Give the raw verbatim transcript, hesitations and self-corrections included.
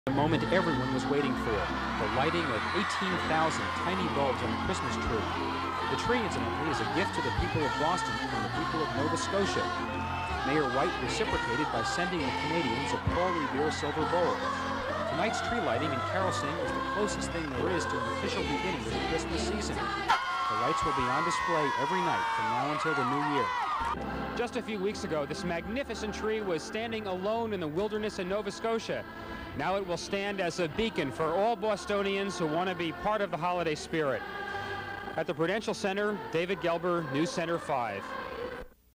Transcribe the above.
The moment everyone was waiting for, the lighting of eighteen thousand tiny bulbs on a Christmas tree. The tree, incidentally, is a gift to the people of Boston from the people of Nova Scotia. Mayor White reciprocated by sending the Canadians a Paul Revere silver bowl. Tonight's tree lighting and carol singing is the closest thing there is to an official beginning of the Christmas season. The lights will be on display every night from now until the new year. Just a few weeks ago, this magnificent tree was standing alone in the wilderness in Nova Scotia. Now it will stand as a beacon for all Bostonians who want to be part of the holiday spirit. At the Prudential Center, David Gelber, News Center five.